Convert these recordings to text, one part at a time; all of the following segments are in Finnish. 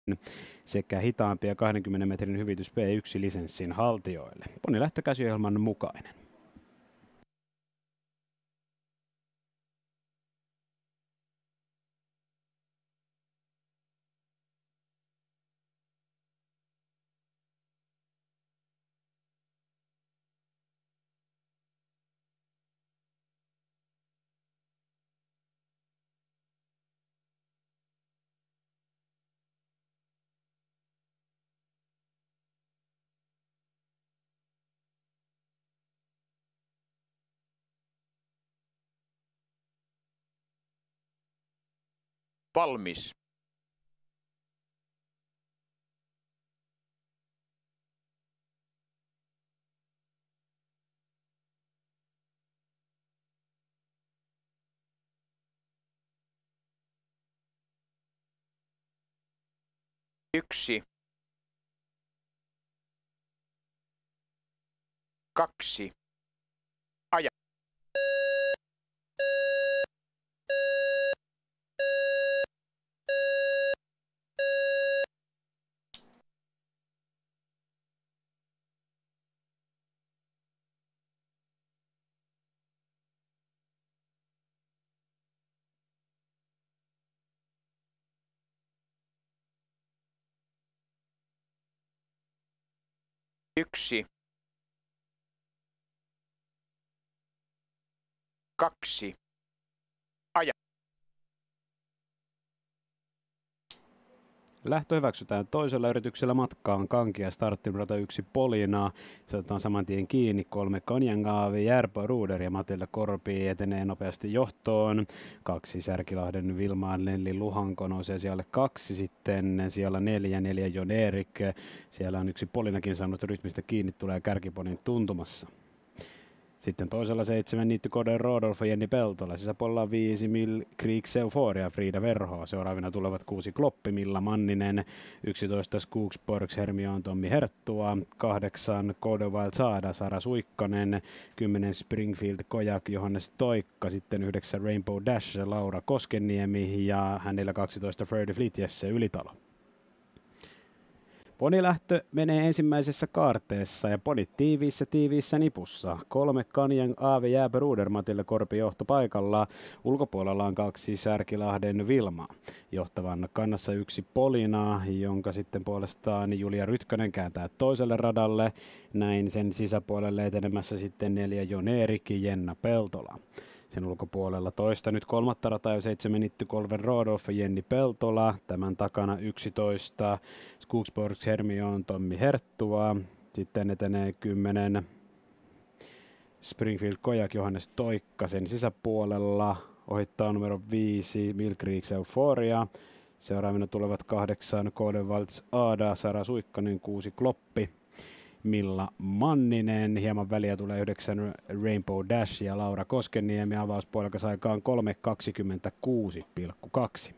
sekä hitaampia 20 metrin hyvitys P1-lisenssin haltijoille. Poni lähtökäsiohjelman mukainen. Valmis. Yksi. Kaksi. Aja. Yksi. Kaksi. Aja. Lähtö hyväksytään toisella yrityksellä matkaan Kankia starttinurata 1 Polinaa. Se otetaan saman tien kiinni 3 Kanjangaavi, Järpä Ruder ja Matilda Korpi etenee nopeasti johtoon. 2 Särkilahden Vilmaan Nelli Luhanko nousee siellä 2, sitten siellä 4 Jon Erik. Siellä on 1 Polinakin saanut rytmistä kiinni, tulee kärkiponin tuntumassa. Sitten toisella 7 Niitty Kode Rodolfo Jenni Peltola, sisäpuolella 5 Mill Creeks Euphoria Frida Verho. Seuraavina tulevat 6 Kloppi Milla Manninen, 11 Skogsborgs Hermione Tommi Herttua, 8 Code Wild Saada Sara Suikkanen, 10 Springfield Kojak Johannes Toikka, sitten 9 Rainbow Dash Laura Koskeniemi ja hänellä 12 Freddy Fleet Jesse Ylitalo. Ponilähtö menee ensimmäisessä kaarteessa ja ponit tiiviissä nipussa. 3 Kanjan Aavi Jääpä Ruder Matilda Korpi johtopaikalla. Ulkopuolella on 2 Särkilahden Vilma. Johtavan kannassa 1 Polina, jonka sitten puolestaan Julia Rytkönen kääntää toiselle radalle. Näin sen sisäpuolelle etenemässä sitten 4 Jon Erik Jenna Peltola. Sen ulkopuolella toista nyt 3. rataa ja 7 Niitty Kolven Rodolf Jenni Peltola. Tämän takana 11 Skogsborgs Hermione Tommi Herttua. Sitten etenee 10 Springfield Kojak Johannes Toikka sen sisäpuolella. Ohittaa numero 5 Mill Creeks Euphoria. Seuraavina tulevat 8 Kodevalts Aada, Sara Suikkanen, 6 Kloppi. Milla Manninen, hieman väliä tulee 9 Rainbow Dash ja Laura Koskeniemi avauspuolikasaikaan 3.26,2.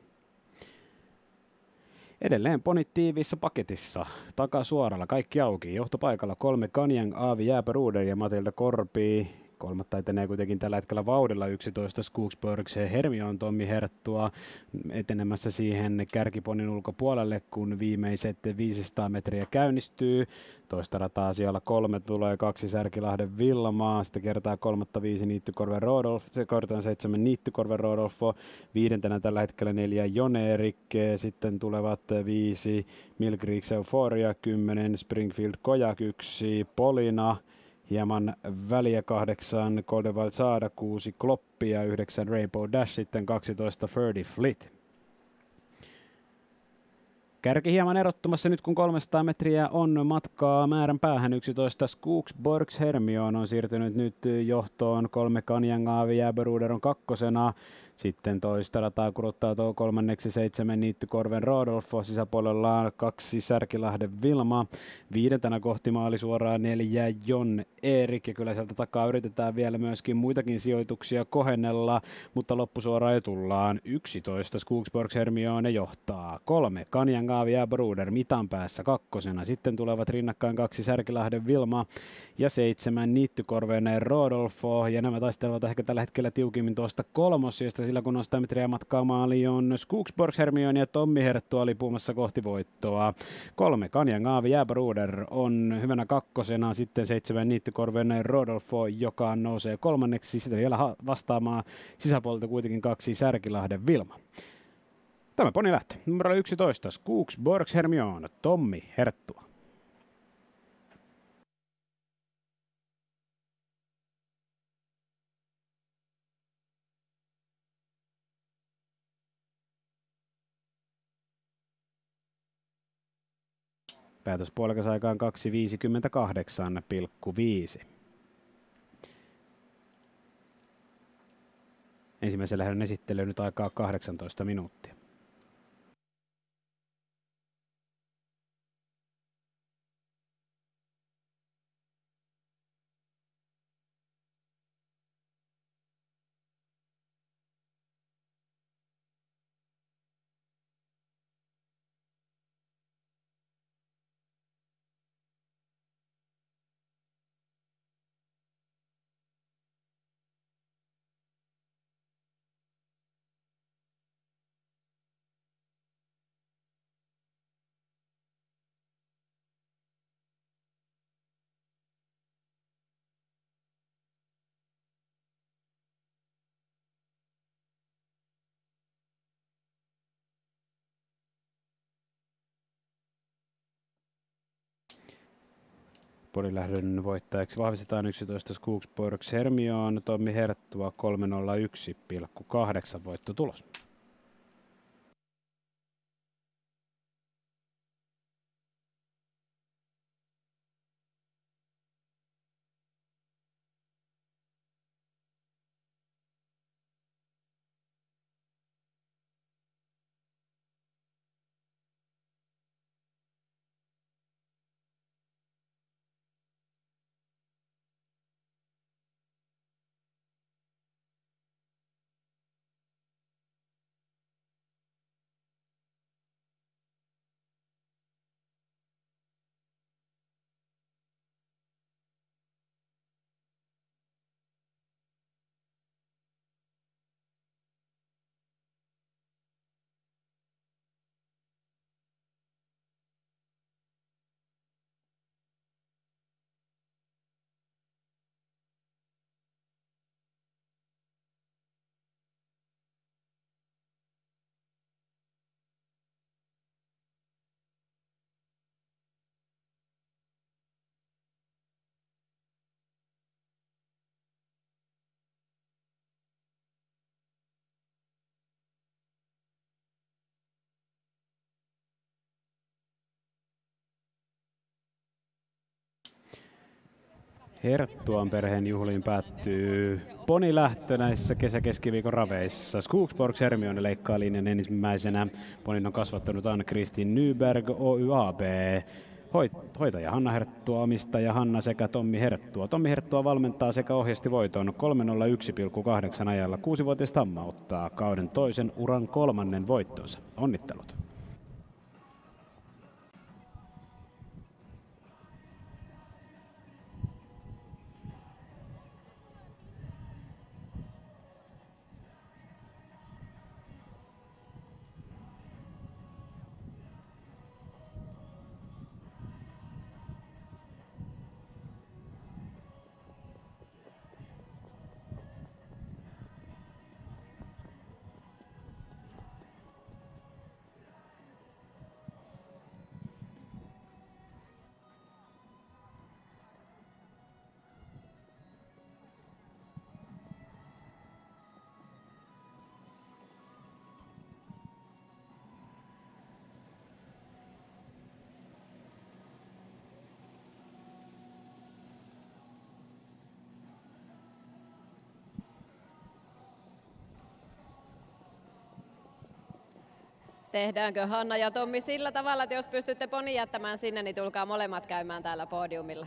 Edelleen ponit tiiviissä paketissa, takasuoralla kaikki auki, johtopaikalla 3 Kanjang Aavi Jääpä Ruder ja Matilda Korpi. 3. etenee kuitenkin tällä hetkellä vauhdilla 11 Skogsborgs Hermione Tommi Herttua etenemässä siihen kärkiponin ulkopuolelle, kun viimeiset 500 metriä käynnistyy. Toista rataa siellä 3 tulee 2 Särkilahden Vilmaa, sitten kertaa 3. 5 Niittykorven Rodolf, se kortaan 7 Niittykorven Rodolfo, 5. tällä hetkellä 4 Jon Erik, sitten tulevat 5 Mill Creeks Euphoria, 10 Springfield Kojak, 1 Polina, hieman väliä 8 Codewald Saada, 6 Kloppia, 9 Rainbow Dash, sitten 12 Ferdy Fleet. Kärki hieman erottumassa nyt kun 300 metriä on matkaa määrän päähän. 11 Skogsborgs Hermione on siirtynyt nyt johtoon. 3 Kanjang Aavi Jääpä Ruder on kakkosena. Sitten toista rataa kuruttaa tuo 3. 7 Niitty Korven Rodolfo. Sisäpuolella 2 Särkilahden Vilma. 5. kohti maali suoraan 4 Jon Erik. Ja kyllä sieltä takaa yritetään vielä myöskin muitakin sijoituksia kohennella. Mutta loppusuoraan jo tullaan. 11 Skogsborgs Hermione johtaa. 3 Kanjang Aavi Jääpä Ruder mitan päässä kakkosena. Sitten tulevat rinnakkain 2 Särkilahden Vilma ja 7 Niitty Korven Rodolfo. Ja nämä taistelevat ehkä tällä hetkellä tiukimmin tuosta kolmosijasta, sillä kun on 100 metriä matkaa maaliin. Skogsborgs Hermione ja Tommi Herttu oli puumassa kohti voittoa. 3 Kanjangaavi Järparuder on hyvänä kakkosena. Sitten 7 Niittykorven Rodolfo, joka nousee kolmanneksi. Sitten vielä vastaamaan sisäpuolelta kuitenkin 2 Särkilahden Vilma. Tämä poni lähtee. Numero 11 Skogsborgs Hermione, Tommi Herttua. Päätös puolikasaikaan 2.58,5. Ensimmäisen lähdön esittelyyn nyt aikaa 18 minuuttia. Porilähdön voittajaksi vahvistetaan 11 Skogsborgs Hermione, Tommi Herttua 301,8 voittotulos. Herttuan perheen juhliin päättyy ponilähtö näissä kesäkeskiviikon raveissa. Skogsborgs Hermione leikkaa linjan ensimmäisenä. Ponin on kasvattanut Ann-Kristin Nyberg Oy AB. Hoitaja Hanna Herttua, omistaja Hanna sekä Tommi Herttua. Tommi Herttua valmentaa sekä ohjasti voiton 301,8 ajalla. 6-vuotias Tamma ottaa kauden toisen uran 3. voittonsa. Onnittelut. Tehdäänkö Hanna ja Tommi sillä tavalla, että jos pystytte ponin jättämään sinne, niin tulkaa molemmat käymään täällä podiumilla.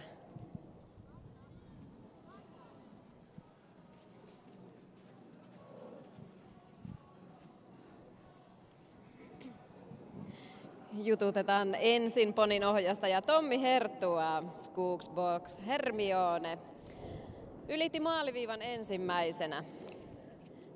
Jututetaan ensin ponin ohjastaja Tommi Herttua, Skogsborgs Hermione. Ylitti maaliviivan ensimmäisenä.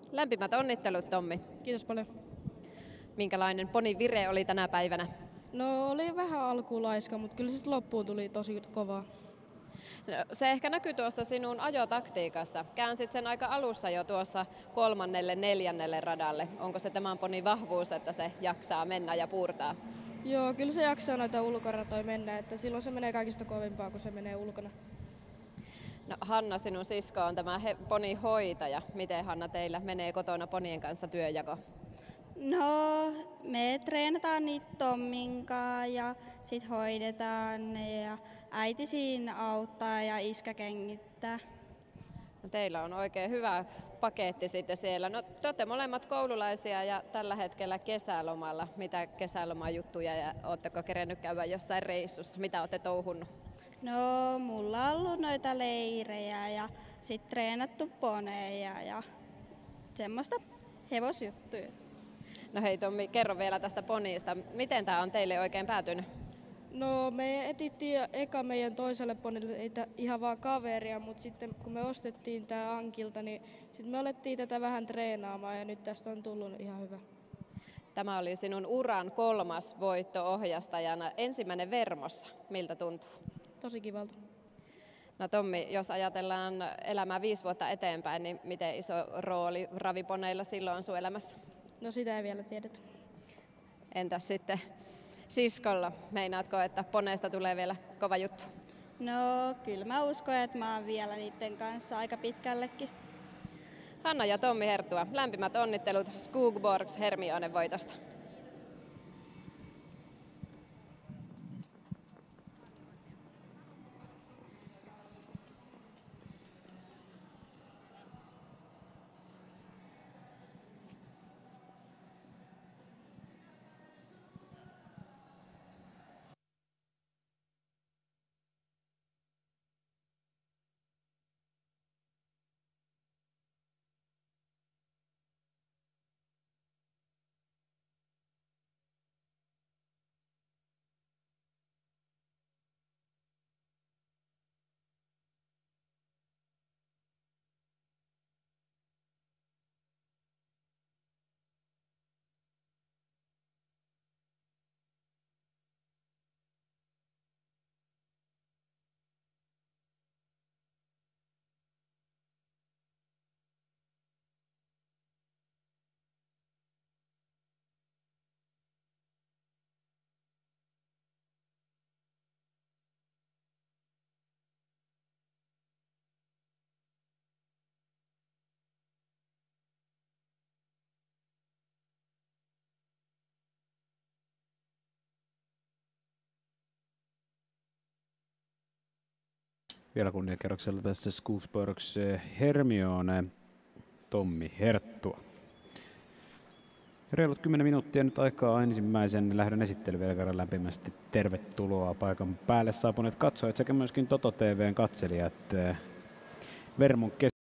Lämpimät onnittelut, Tommi. Kiitos paljon. Minkälainen poni vire oli tänä päivänä? No oli vähän alkuun laiska, mutta kyllä se loppuun tuli tosi kovaa. No, se ehkä näkyy tuossa sinun ajotaktiikassa. Käänsit sen aika alussa jo tuossa 3., 4. radalle. Onko se tämän ponin vahvuus, että se jaksaa mennä ja puurtaa? Joo, kyllä se jaksaa noita ulkoratoja mennä, että silloin se menee kaikista kovimpaa, kun se menee ulkona. No, Hanna, sinun sisko on tämä ponihoitaja. Miten, Hanna, teillä menee kotona ponien kanssa työnjako? No, me treenataan niitä Tommin kanssa ja sit hoidetaan ne ja äiti siinä auttaa ja iskä kengittää. No, teillä on oikein hyvä paketti sitten siellä. No, te olette molemmat koululaisia ja tällä hetkellä kesälomalla. Mitä kesälomajuttuja ja ootteko kerennyt käydä jossain reissussa? Mitä olette touhunnut? No, mulla on ollut noita leirejä ja sit treenattu poneja ja semmoista hevosjuttuja. No hei Tommi, kerro vielä tästä poniista. Miten tämä on teille oikein päätynyt? No me etittiin eka meidän toiselle ponille ihan vaan kaveria, mutta sitten kun me ostettiin tää Ankilta, niin sitten me alettiin tätä vähän treenaamaan ja nyt tästä on tullut ihan hyvä. Tämä oli sinun uran 3. voitto ohjastajana, ensimmäinen Vermossa. Miltä tuntuu? Tosi kivalta. No Tommi, jos ajatellaan elämää 5 vuotta eteenpäin, niin miten iso rooli raviponeilla silloin on sun elämässä? No sitä ei vielä tiedetä. Entäs sitten siskolla? Meinaatko, että poneista tulee vielä kova juttu? No, kyllä mä uskon, että mä oon vielä niiden kanssa aika pitkällekin. Hanna ja Tommi Herttua, lämpimät onnittelut Skogborgs Hermione voitosta. Vielä kunniakerroksella tässä Skogborgs Hermione, Tommi Herttua. Reilut 10 minuuttia nyt aikaa ensimmäisen lähdön esittely vielä kerran lämpimästi. Tervetuloa paikan päälle saapuneet katsojat sekä myöskin Toto TV:n katselijat. Vermon